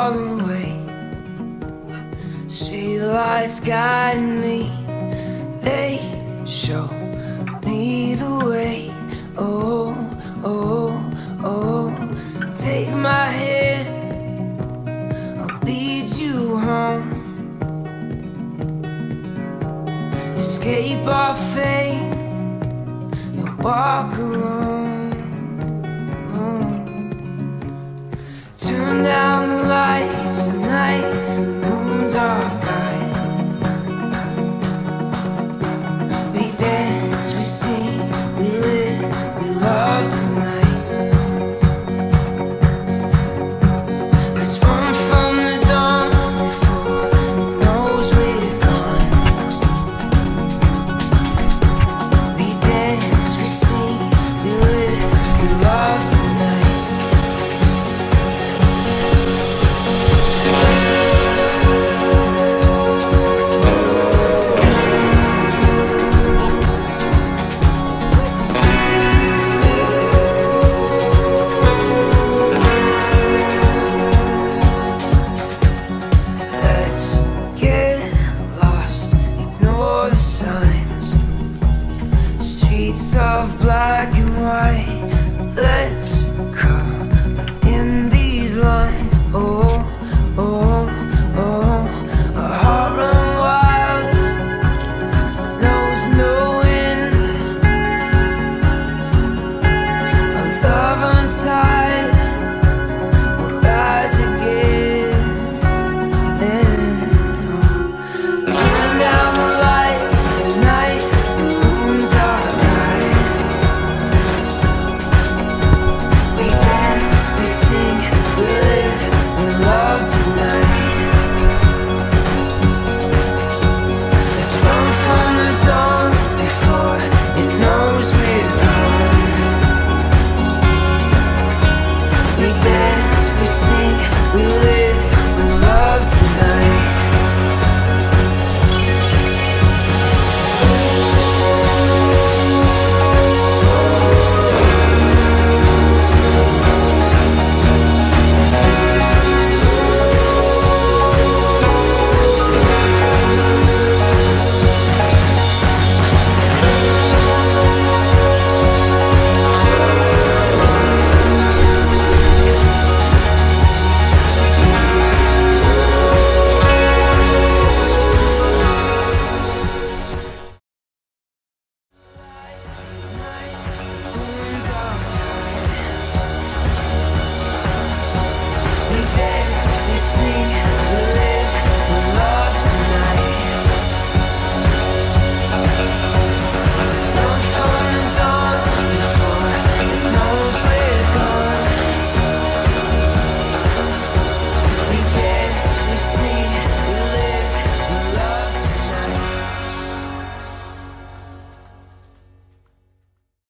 all the way. Street lights guide me, they show me the way. Oh, oh, oh, take my hand, I'll lead you home. Escape our fate and walk alone. Turn down the lights tonight, the moon's our guide. We dance, we sing, we live, we love tonight. Let's run from the dawn before it knows we're gone. We dance, we sing, we live, we love tonight. Streets of black and white, let's